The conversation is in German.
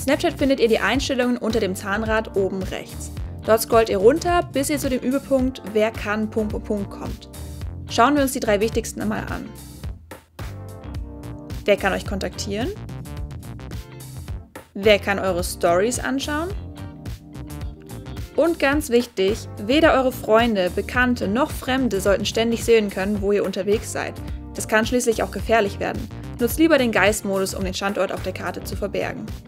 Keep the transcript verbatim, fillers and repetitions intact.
Snapchat findet ihr die Einstellungen unter dem Zahnrad oben rechts. Dort scrollt ihr runter, bis ihr zu dem Übepunkt Wer kann... kommt. Schauen wir uns die drei wichtigsten einmal an. Wer kann euch kontaktieren? Wer kann eure Stories anschauen? Und ganz wichtig, weder eure Freunde, Bekannte noch Fremde sollten ständig sehen können, wo ihr unterwegs seid. Das kann schließlich auch gefährlich werden. Nutzt lieber den Geist-Modus, um den Standort auf der Karte zu verbergen.